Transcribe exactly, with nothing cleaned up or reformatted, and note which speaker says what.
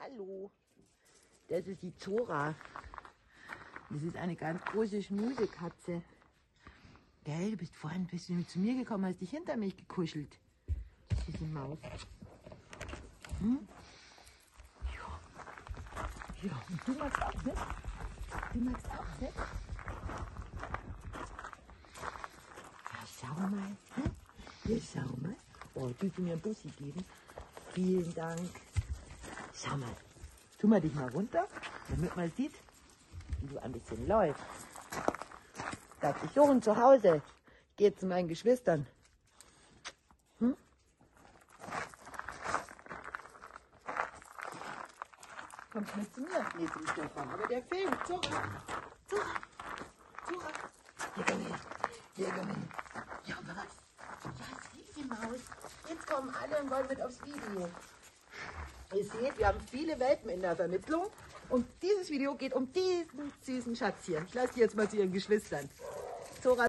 Speaker 1: Hallo, das ist die Zora. Das ist eine ganz große Schmusekatze. Gell, du bist vorhin bist du zu mir gekommen, hast dich hinter mich gekuschelt. Das ist eine Maus. Hm? Ja. Ja, und du magst auch mit? Du magst auch mit? Ja, schau mal. Hm? Ja, schau mal. Oh, willst du mir einen Bussi geben? Vielen Dank. Schau mal. Tu mal dich mal runter, damit man sieht, wie du ein bisschen läufst. Sag ich suchen zu Hause. Ich gehe zu meinen Geschwistern. Hm? Kommst mit zu mir? Nee, zum Stefan. Aber der filmt. Zora. Zora. Zora. Hier, komm her. Hier, komm her. Ja, aber was? Ja, sieh die Maus. Jetzt kommen alle und wollen mit aufs Video. Ihr seht, wir haben viele Welpen in der Vermittlung. Und dieses Video geht um diesen süßen Schatz hier. Ich lasse die jetzt mal zu ihren Geschwistern. Zora.